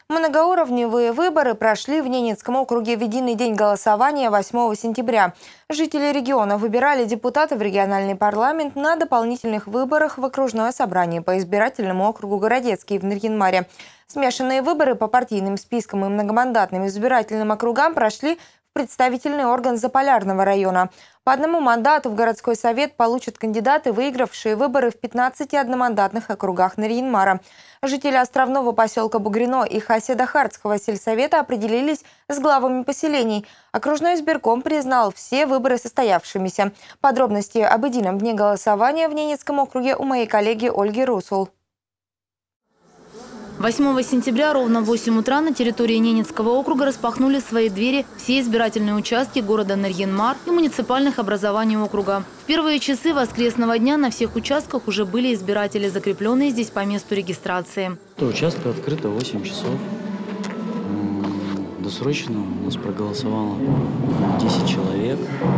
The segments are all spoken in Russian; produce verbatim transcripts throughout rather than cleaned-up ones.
Многоуровневые выборы прошли в Ненецком округе в единый день голосования восьмого сентября. Жители региона выбирали депутатов в региональный парламент на дополнительных выборах в окружное собрание по избирательному округу Городецкий в Нарьян-Маре. Смешанные выборы по партийным спискам и многомандатным избирательным округам прошли в представительный орган Заполярного района. По одному мандату в городской совет получат кандидаты, выигравшие выборы в пятнадцати одномандатных округах Нарьян-Мара. Жители островного поселка Бугрино и Хаседа-Хардского сельсовета определились с главами поселений. Окружной избирком признал все выборы состоявшимися. Подробности об едином дне голосования в Ненецком округе у моей коллеги Ольги Русул. восьмого сентября ровно в восемь утра на территории Ненецкого округа распахнули свои двери все избирательные участки города Нарьян-Мар и муниципальных образований округа. В первые часы воскресного дня на всех участках уже были избиратели, закрепленные здесь по месту регистрации. Участок открыто восемь часов. Досрочно у нас проголосовало десять человек.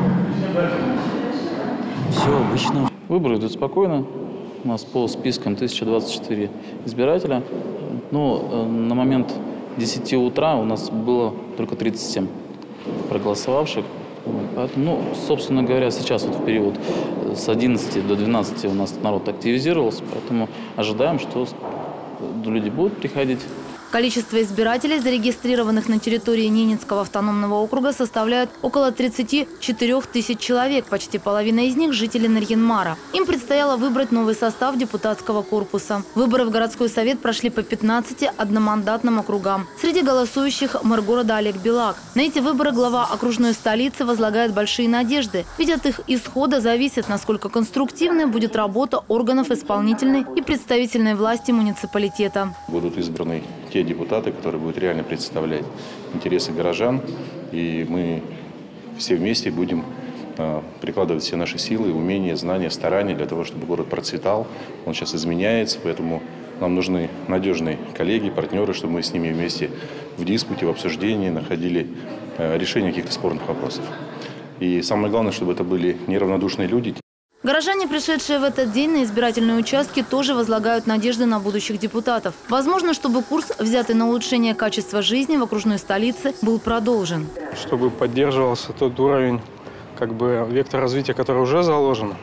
Все обычно. Выборы идут спокойно. У нас по спискам тысяча двадцать четыре избирателя. Но на момент десяти утра у нас было только тридцать семь проголосовавших. Поэтому, ну, собственно говоря, сейчас вот в период с одиннадцати до двенадцати у нас народ активизировался, поэтому ожидаем, что люди будут приходить. Количество избирателей, зарегистрированных на территории Ненецкого автономного округа, составляет около тридцати четырёх тысяч человек. Почти половина из них – жители Нарьян-Мара. Им предстояло выбрать новый состав депутатского корпуса. Выборы в городской совет прошли по пятнадцати одномандатным округам. Среди голосующих мэр города Олег Белак. На эти выборы глава окружной столицы возлагает большие надежды. Ведь от их исхода зависит, насколько конструктивной будет работа органов исполнительной и представительной власти муниципалитета. Будут избраны те депутаты, которые будут реально представлять интересы горожан, и мы все вместе будем э, прикладывать все наши силы, умения, знания, старания для того, чтобы город процветал. Он сейчас изменяется, поэтому нам нужны надежные коллеги, партнеры, чтобы мы с ними вместе в диспуте, в обсуждении находили э, решение каких-то спорных вопросов. И самое главное, чтобы это были неравнодушные люди. Горожане, пришедшие в этот день на избирательные участки, тоже возлагают надежды на будущих депутатов. Возможно, чтобы курс, взятый на улучшение качества жизни в окружной столице, был продолжен. Чтобы поддерживался тот уровень, как бы, вектор развития, который уже заложен.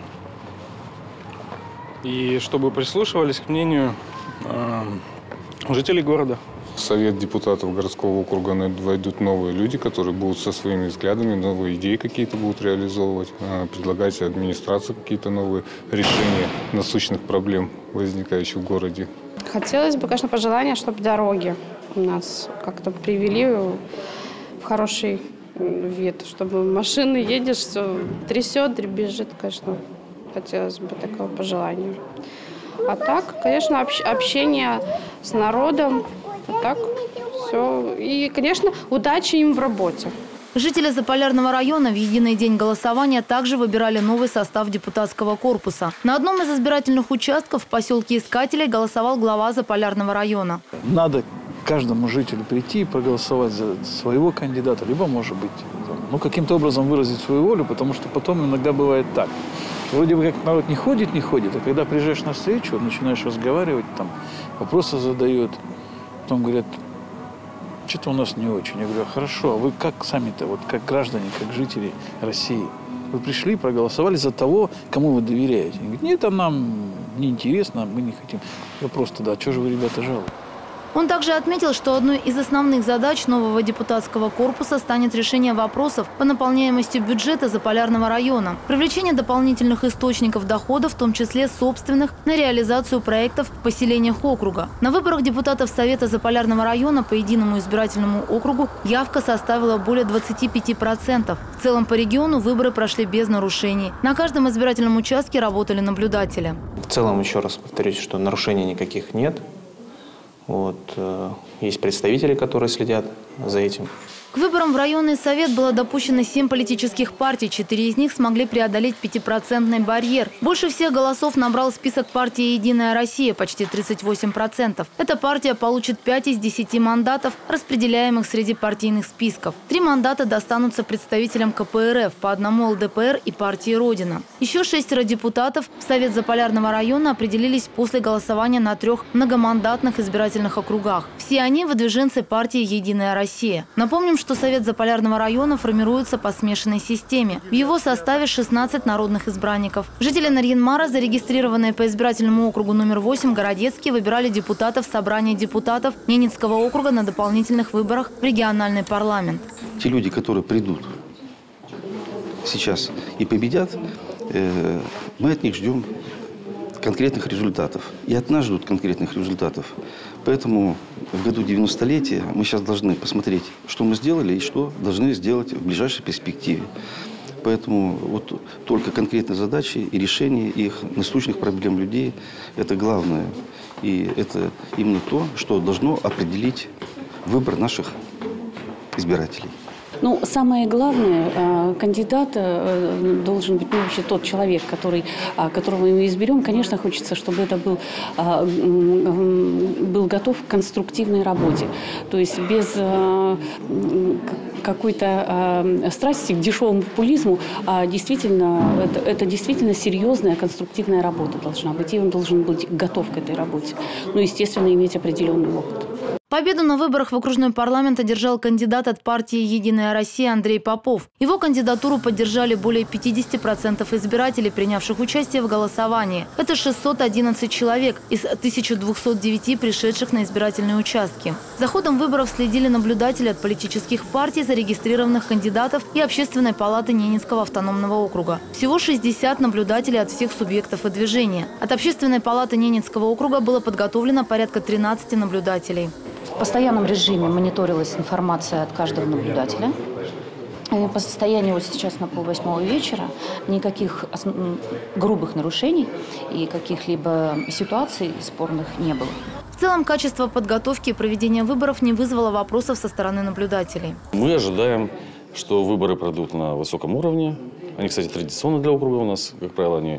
И чтобы прислушивались к мнению э, жителей города. В Совет депутатов городского округа войдут новые люди, которые будут со своими взглядами, новые идеи какие-то будут реализовывать, предлагать администрации какие-то новые решения насущных проблем, возникающих в городе. Хотелось бы, конечно, пожелания, чтобы дороги у нас как-то привели в хороший вид, чтобы машины едешь, все трясет, дребезжит, конечно. Хотелось бы такого пожелания. А так, конечно, общение с народом. А так все. И, конечно, удачи им в работе. Жители Заполярного района в единый день голосования также выбирали новый состав депутатского корпуса. На одном из избирательных участков в поселке Искателей голосовал глава Заполярного района. Надо каждому жителю прийти и проголосовать за своего кандидата, либо, может быть, ну, каким-то образом выразить свою волю, потому что потом иногда бывает так. Вроде бы как народ не ходит, не ходит, а когда приезжаешь на встречу, начинаешь разговаривать, там, вопросы задает. Потом говорят, что-то у нас не очень. Я говорю, хорошо, а вы как сами-то, вот как граждане, как жители России, вы пришли, проголосовали за того, кому вы доверяете? Они говорят, нет, а нам неинтересно, мы не хотим. Я просто, да, что же вы, ребята, жалуете? Он также отметил, что одной из основных задач нового депутатского корпуса станет решение вопросов по наполняемости бюджета Заполярного района, привлечение дополнительных источников доходов, в том числе собственных, на реализацию проектов в поселениях округа. На выборах депутатов Совета Заполярного района по единому избирательному округу явка составила более двадцати пяти процентов. В целом по региону выборы прошли без нарушений. На каждом избирательном участке работали наблюдатели. В целом, еще раз повторюсь, что нарушений никаких нет. Вот, есть представители, которые следят за этим. К выборам в районный совет было допущено семь политических партий. Четыре из них смогли преодолеть пятипроцентный барьер. Больше всех голосов набрал список партии «Единая Россия» – почти тридцать восемь процентов. Эта партия получит пять из десяти мандатов, распределяемых среди партийных списков. Три мандата достанутся представителям ка пэ эр эф, по одному эл дэ пэ эр и партии «Родина». Еще шестеро депутатов в Совет Заполярного района определились после голосования на трех многомандатных избирательных избирательных округах. Все они – выдвиженцы партии «Единая Россия». Напомним, что Совет Заполярного района формируется по смешанной системе. В его составе шестнадцать народных избранников. Жители Нарьян-Мара, зарегистрированные по избирательному округу номер восемь Городецкий, выбирали депутатов Собрания депутатов Ненецкого округа на дополнительных выборах в региональный парламент. Те люди, которые придут сейчас и победят, э, мы от них ждем конкретных результатов. И от нас ждут конкретных результатов. Поэтому в году девяностолетия мы сейчас должны посмотреть, что мы сделали и что должны сделать в ближайшей перспективе. Поэтому вот только конкретные задачи и решения их насущных проблем людей – это главное. И это именно то, что должно определить выбор наших избирателей. Ну, самое главное, кандидат должен быть, ну, вообще тот человек, который, которого мы изберем. Конечно, хочется, чтобы это был, был готов к конструктивной работе. То есть без какой-то страсти к дешевому популизму, а действительно, это, это действительно серьезная конструктивная работа должна быть. И он должен быть готов к этой работе. Ну, естественно, иметь определенный опыт. Победу на выборах в окружной парламент одержал кандидат от партии «Единая Россия» Андрей Попов. Его кандидатуру поддержали более пятидесяти процентов избирателей, принявших участие в голосовании. Это шестьсот одиннадцать человек из тысячи двухсот девяти пришедших на избирательные участки. За ходом выборов следили наблюдатели от политических партий, зарегистрированных кандидатов и Общественной палаты Ненецкого автономного округа. Всего шестьдесят наблюдателей от всех субъектов выдвижения. От Общественной палаты Ненецкого округа было подготовлено порядка тринадцати наблюдателей. В постоянном режиме мониторилась информация от каждого наблюдателя. По состоянию вот сейчас на полвосьмого вечера никаких грубых нарушений и каких-либо ситуаций спорных не было. В целом, качество подготовки и проведения выборов не вызвало вопросов со стороны наблюдателей. Мы ожидаем, что выборы пройдут на высоком уровне. Они, кстати, традиционны для округа у нас, как правило, они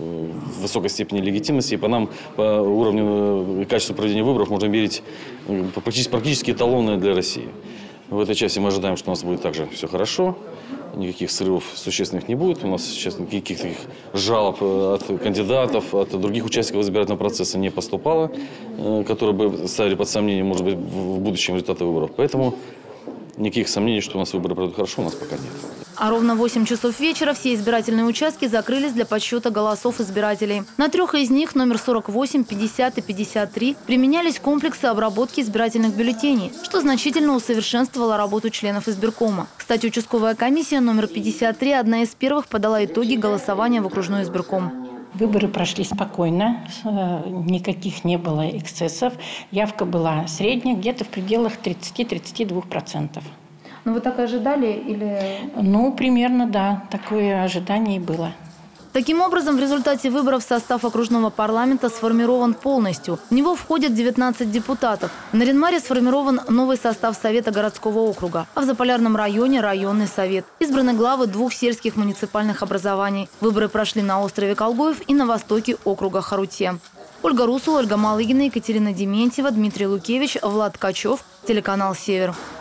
в высокой степени легитимности. И по нам, по уровню и качеству проведения выборов можно мерить практически, практически эталонные для России. В этой части мы ожидаем, что у нас будет также все хорошо. Никаких срывов существенных не будет. У нас сейчас никаких таких жалоб от кандидатов, от других участников избирательного процесса не поступало, которые бы ставили под сомнение, может быть, в будущем результаты выборов. Поэтому никаких сомнений, что у нас выборы пройдут хорошо, у нас пока нет. А ровно в восемь часов вечера все избирательные участки закрылись для подсчета голосов избирателей. На трех из них, номер сорок восемь, пятьдесят и пятьдесят три, применялись комплексы обработки избирательных бюллетеней, что значительно усовершенствовало работу членов избиркома. Кстати, участковая комиссия номер пятьдесят три, одна из первых, подала итоги голосования в окружной избирком. Выборы прошли спокойно, никаких не было эксцессов. Явка была средняя, где-то в пределах тридцати-тридцати двух процентов. Ну, вы так ожидали или… Ну, примерно, да, такое ожидание и было. Таким образом, в результате выборов состав окружного парламента сформирован полностью. В него входят девятнадцать депутатов. В Нарьян-Маре сформирован новый состав Совета городского округа, а в Заполярном районе – районный совет. Избраны главы двух сельских муниципальных образований. Выборы прошли на острове Колгоев и на востоке округа Харуте. Ольга Русул, Ольга Малыгина, Екатерина Дементьева, Дмитрий Лукевич, Влад Ткачев, телеканал «Север».